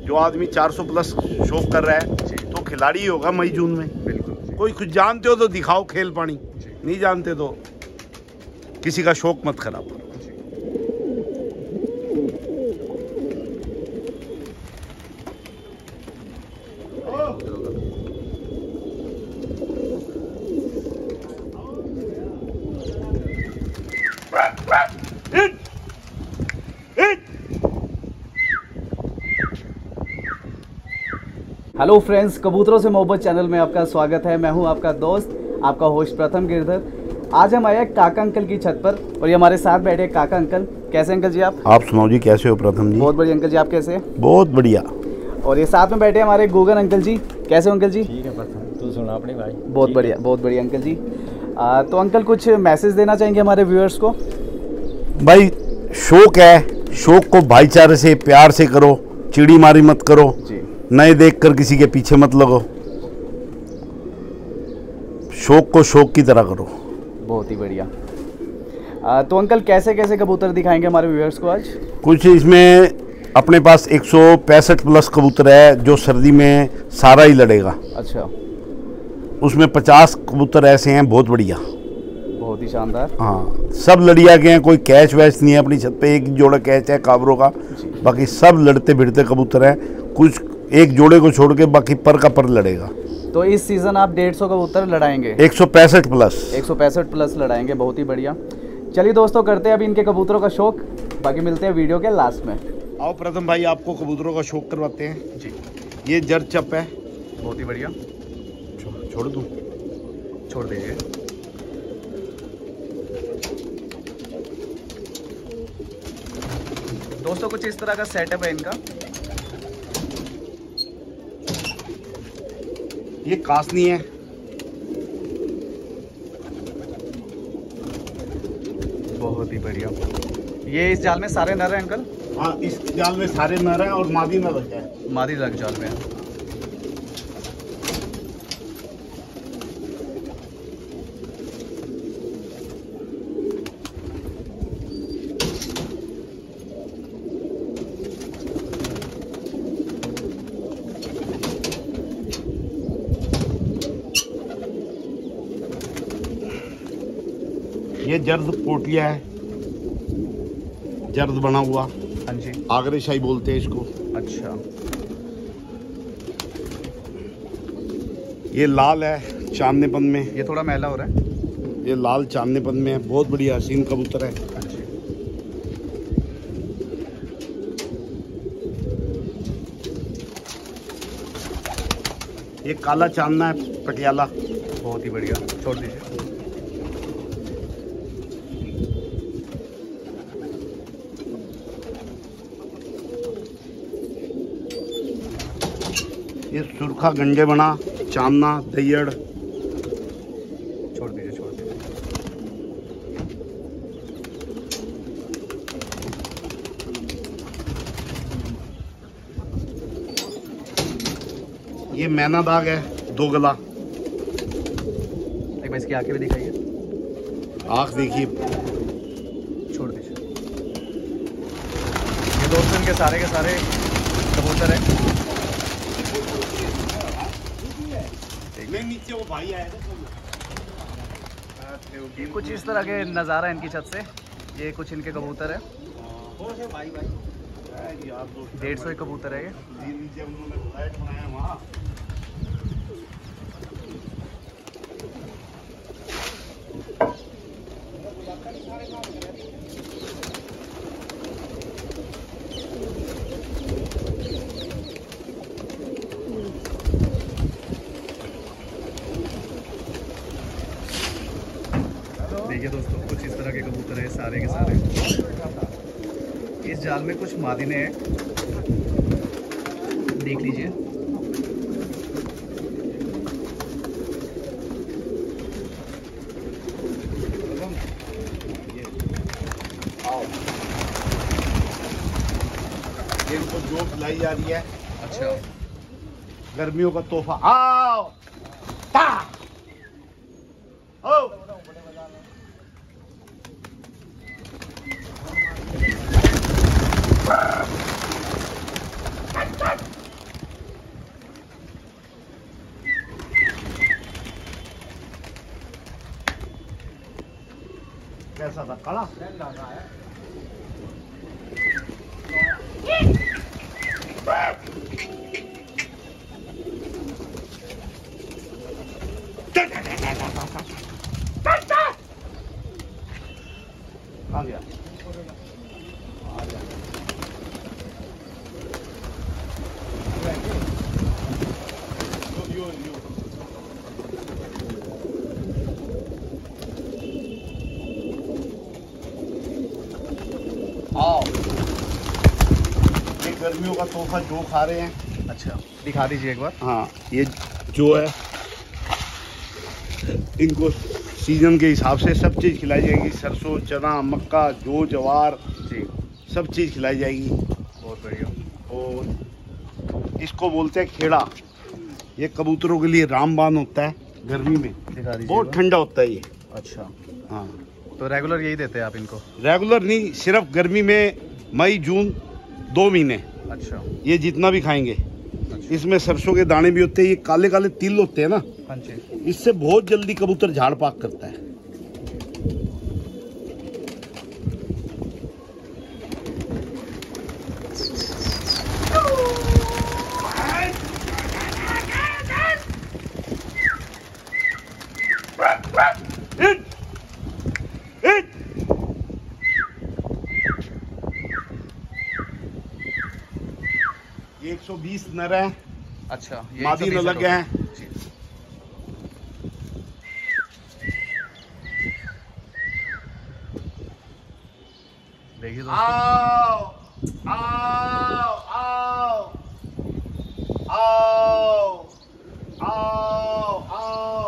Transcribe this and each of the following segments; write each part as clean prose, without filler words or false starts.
जो आदमी 400 प्लस शौक कर रहा है तो खिलाड़ी ही होगा मई जून में। बिल्कुल। कोई कुछ जानते हो तो दिखाओ खेल पानी, नहीं जानते तो किसी का शौक मत खराब करो। हेलो फ्रेंड्स, कबूतरों से मोहब्बत चैनल में आपका स्वागत है। मैं हूं आपका दोस्त, आपका होस्ट प्रथम गिरधर। आज हम आए हैं काका अंकल की छत पर और ये हमारे साथ बैठे काका अंकल। कैसे अंकल जी आप? आप सुनाओ जी, कैसे हो प्रथम जी? बहुत बढ़िया अंकल जी, आप कैसे? बहुत बढ़िया। और ये साथ में बैठे हमारे गोगन अंकल जी। कैसे हो अंकल जी? ठीक है प्रथम, तू सुना अपने भाई। बहुत बढ़िया, बहुत बढ़िया अंकल जी। तो अंकल कुछ मैसेज देना चाहेंगे हमारे व्यूअर्स को? भाई शौक है, शौक को भाईचारे से प्यार से करो, चिड़ी मारी मत करो जी। नए देखकर किसी के पीछे मत लगो, शौक को शौक की तरह करो। बहुत ही बढ़िया। तो अंकल कैसे कैसे कबूतर दिखाएंगे हमारे व्यूअर्स को आज? कुछ इसमें अपने पास 165 प्लस कबूतर है जो सर्दी में सारा ही लड़ेगा। अच्छा। उसमें 50 कबूतर ऐसे हैं बहुत बढ़िया, बहुत ही शानदार। हाँ, सब लड़िया के हैं, कोई कैच वैच नहीं है अपनी छत पे। एक जोड़ा कैच है काबरों का, बाकी सब लड़ते भिड़ते कबूतर हैं। कुछ एक जोड़े को छोड़ के बाकी पर का पर लड़ेगा। तो इस सीज़न आप 150 कबूतर लड़ाएंगे? 165 प्लस। 165 प्लस लड़ाएंगे, बहुत ही बढ़िया। चलिए दोस्तों, करते हैं अभी इनके कबूतरों का शौक, बाकी मिलते हैं वीडियो के लास्ट में। आओ प्रथम भाई, आपको कबूतरों का शौक करवाते हैं जी। ये जर्ज चप है, बहुत ही बढ़िया। छोड़ दूँ? छोड़ दीजिए। दोस्तों कुछ इस तरह का सेटअप है इनका। ये कासनी है, बहुत ही बढ़िया। ये इस जाल में सारे नर हैं अंकल? हाँ, इस जाल में सारे नर हैं और मादी नर है। मादी लग जाल में है। ये जर्द पोटलिया है, जर्द बना हुआ। हाँ जी। आगरे शाही बोलते हैं इसको। अच्छा। ये लाल है चांदनेपन में, ये थोड़ा मैला हो रहा है। ये लाल चांदनेपन में है, बहुत बढ़िया हसीन कबूतर है। ये काला चांदना है पटियाला, बहुत ही बढ़िया। छोड़ दीजिए। ये सुरखा गंजे बना चांदना दैयड़। छोड़ दीजिए, छोड़ दीजिए। ये मैना दाग है, दो गला। एक बार इसकी आंखें भी दिखाइए। आँख देखिए। छोड़ दीजिए। ये दोस्तों इनके सारे के सारे कबूतर हैं। नीचे वो भाई आए थे। कुछ इस तरह के नज़ारा इनकी छत से। ये कुछ इनके कबूतर है। 150 कबूतर है ये। नीचे उन्होंने फ्लैट बनाया वहाँ। देखिए दोस्तों, कुछ इस तरह के कबूतर है सारे के सारे। इस जाल में कुछ मादीने हैं, देख लीजिए। ये इनको जोक लाई जा रही है। अच्छा। गर्मियों का तोहफा। आओ ता ओ कैसा था? काला? कहाँ गया? आओ, ये गर्मियों का तोहफा जो खा रहे हैं। अच्छा, दिखा दीजिए एक बार। हाँ, ये जो है इनको सीजन के हिसाब से सब चीज़ खिलाई जाएगी। सरसों, चना, मक्का, जो जवार जी, सब चीज़ खिलाई जाएगी। बहुत बढ़िया। और इसको बोलते हैं खेड़ा। ये कबूतरों के लिए रामबान होता है गर्मी में, दिखा दीजिए। बहुत ठंडा होता है ये। अच्छा, हाँ, तो रेगुलर यही देते हैं आप इनको? रेगुलर नहीं, सिर्फ गर्मी में, मई जून 2 महीने। अच्छा, ये जितना भी खाएंगे। इसमें सरसों के दाने भी होते हैं, ये काले काले तिल होते हैं ना, हाँ जी। इससे बहुत जल्दी कबूतर झाड़ पाक करता है। ये 120 नर है। अच्छा, मादी न लगे हैं। देखिए आओ आओ आओ आओ आओ आओ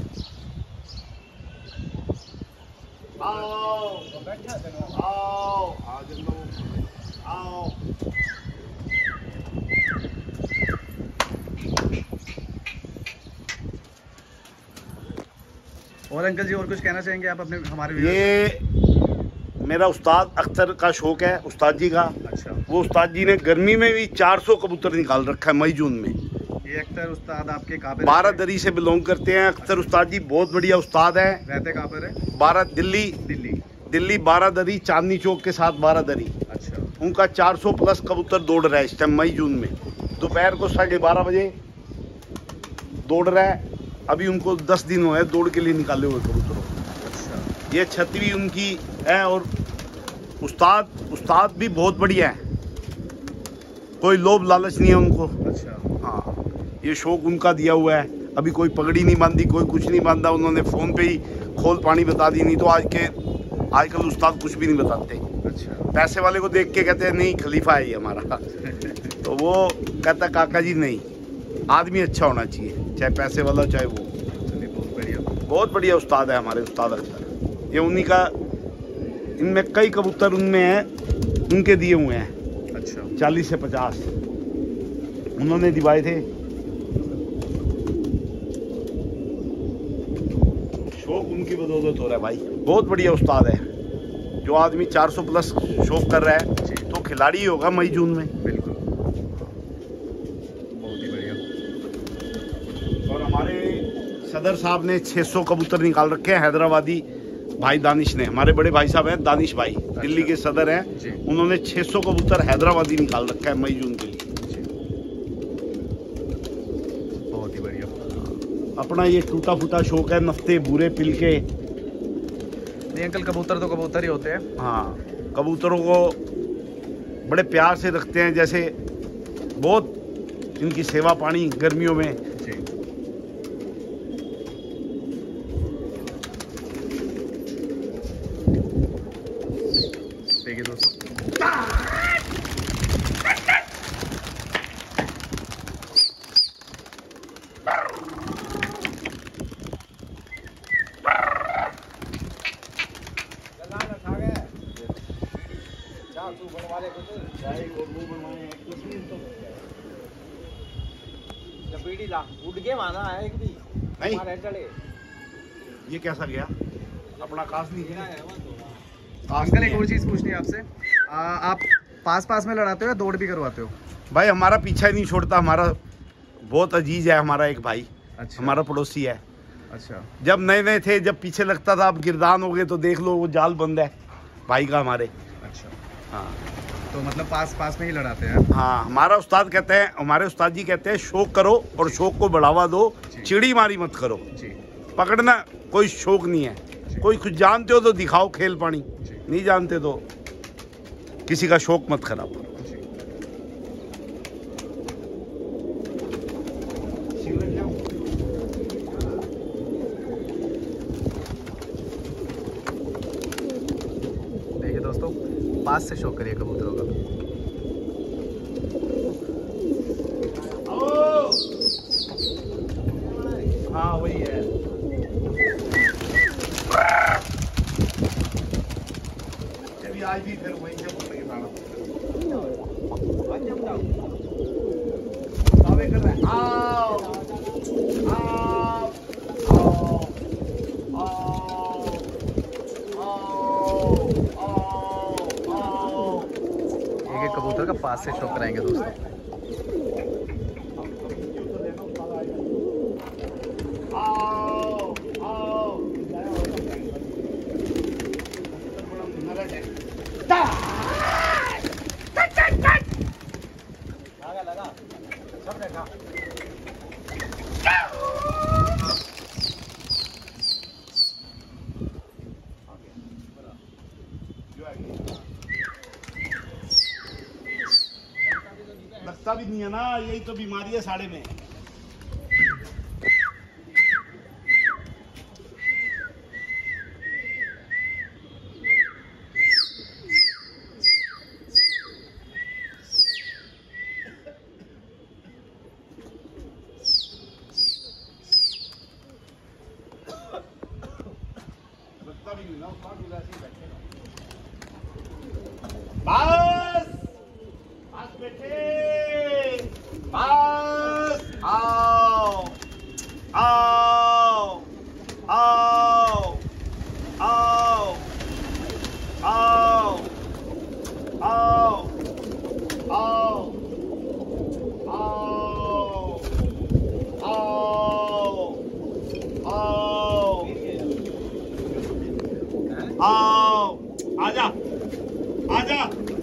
आओ आओ आओ। और अंकल जी, और कुछ कहना चाहेंगे आप अपने हमारे? ये मेरा उस्ताद अख्तर का शौक है, उस्ताद जी का। अच्छा, वो उस्ताद जी ने गर्मी में भी 400 कबूतर निकाल रखा है मई जून में। ये अख्तर उस्ताद आपके कहाँ पे? 12 दरी से बिलोंग करते हैं। अख्तर उस्ताद जी बहुत बढ़िया उस्ताद है। रहते कहाँ पर है? 12 दिल्ली। दिल्ली। 12 दरी, चांदनी चौक के साथ 12 दरी। अच्छा, उनका 400 प्लस कबूतर दौड़ रहा है इस टाइम मई जून में। दोपहर को 12:30 बजे दौड़ रहा है। अभी उनको 10 दिन हुए दौड़ के लिए निकाले हुए कबूतरों। अच्छा, ये छतरी उनकी है। और उस्ताद भी बहुत बढ़िया है, कोई लोभ लालच नहीं है उनको। अच्छा, हाँ, ये शौक उनका दिया हुआ है। अभी कोई पगड़ी नहीं बांधी, कोई कुछ नहीं बांधा। उन्होंने फ़ोन पे ही खोल पानी बता दी। नहीं तो आजकल उस्ताद कुछ भी नहीं बताते। अच्छा, पैसे वाले को देख के कहते हैं नहीं खलीफा है ये हमारा। तो वो कहता काका जी नहीं, आदमी अच्छा होना चाहिए, चाहे पैसे वाला चाहे वो। बहुत बढ़िया। बहुत बढ़िया उस्ताद है हमारे उस्ताद अख्तर। ये उन्हीं का, इनमें कई कबूतर उनमें हैं, उनके दिए हुए हैं। अच्छा, 40 से 50 उन्होंने दिवाए थे। शौक उनकी बदौलत हो रहा है भाई। बहुत बढ़िया उस्ताद है। जो आदमी 400 प्लस शौक कर रहा है तो खिलाड़ी ही होगा मई जून में। बिल्कुल, बहुत ही बढ़िया। और हमारे सदर साहब ने 600 कबूतर निकाल रखे हैं। हैदराबादी भाई दानिश ने, हमारे बड़े भाई साहब हैं दानिश भाई, दिल्ली के सदर हैं। उन्होंने 600 कबूतर हैदराबादी निकाल रखा है मई जून के लिए। बहुत ही बढ़िया। अपना ये टूटा फूटा शौक है, नफ्ते बुरे पिल के। नहीं अंकल, कबूतर तो कबूतर ही होते हैं। हाँ, कबूतरों को बड़े प्यार से रखते हैं। जैसे बहुत इनकी सेवा पानी गर्मियों में। जी, देखिए दोस्तों, नहीं, ये कैसा गया अपना कास नहीं गया। अंकल एक और चीज़ पूछनी है आपसे, आप पास में लड़ाते हो या दौड़ भी करवाते हो? भाई हमारा पीछा ही नहीं छोड़ता। हमारा बहुत अजीज है, हमारा एक भाई। अच्छा, हमारा पड़ोसी है। अच्छा। जब नए नए थे, जब पीछे लगता था, अब गिरदान हो गए, तो देख लो वो जाल बंद है भाई का हमारे। अच्छा, हाँ तो मतलब पास में ही लड़ाते हैं। हाँ, हमारा उस्ताद कहते हैं, हमारे उस्ताद जी कहते हैं, शौक करो और शौक को बढ़ावा दो, चिड़ी मारी मत करो जी। पकड़ना कोई शौक नहीं है। कोई कुछ जानते हो तो दिखाओ खेल पानी, नहीं जानते तो किसी का शौक मत खराब करो। देखिए दोस्तों, पास से शौक करिए कबूतरों का। हाँ वही है। अभी आज भी फिर वही से बोलने के दावे कर रहे हैं। आओ आओ आओ आओ आओ। एक कबूतर का पास से शौक कराएंगे दोस्तों। लगता भी नहीं है ना, यही तो बीमारी है साड़े में। लगता भी नहीं ना, बस बस बेटे, बस आओ आओ आओ आओ आओ आओ आओ आओ आओ आओ, आजा आजा।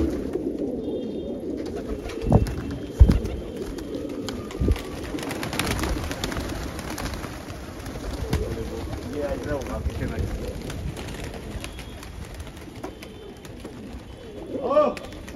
ये ऐसा होगा पीछे ना। ओ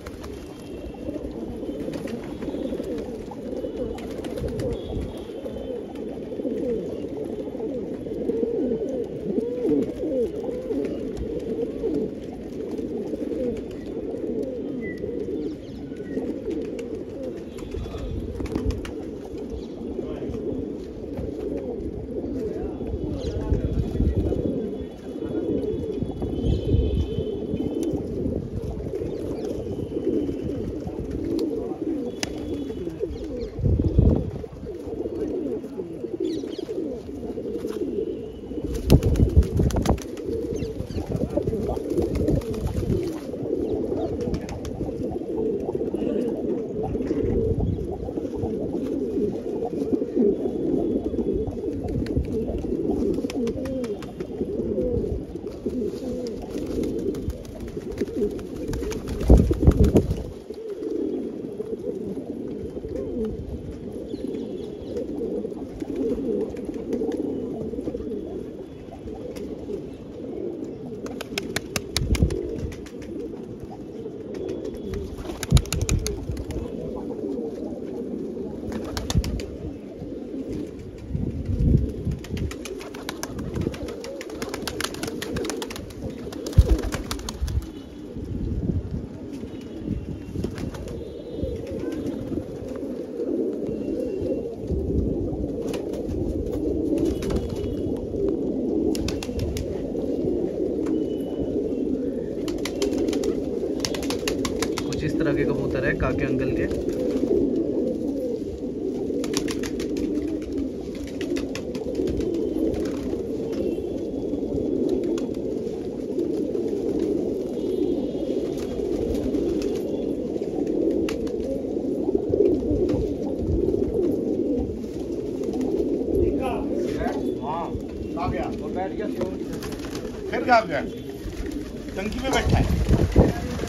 इस तरह के कबूतर है काके अंकल के। हाँ गया? वो बैठ गया फिर कहाँ गया? टंकी में बैठा है।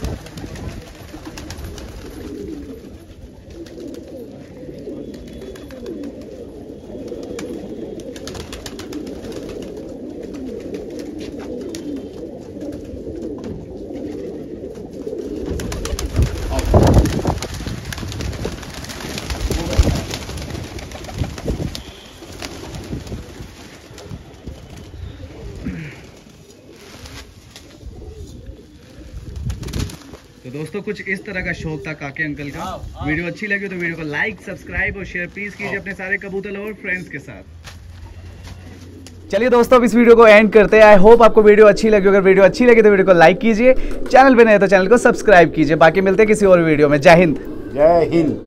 तो दोस्तों कुछ इस तरह का शौक था काके अंकल का। वीडियो अच्छी लगी तो वीडियो को लाइक, सब्सक्राइब और शेयर प्लीज कीजिए अपने सारे कबूतर लवर फ्रेंड्स के साथ। चलिए दोस्तों अब इस वीडियो को एंड करते हैं। आई होप आपको वीडियो अच्छी लगी। अगर वीडियो अच्छी लगी तो वीडियो को लाइक कीजिए, चैनल पे नए तो चैनल को सब्सक्राइब कीजिए। बाकी मिलते हैं किसी और वीडियो में। जय हिंद। जय हिंद।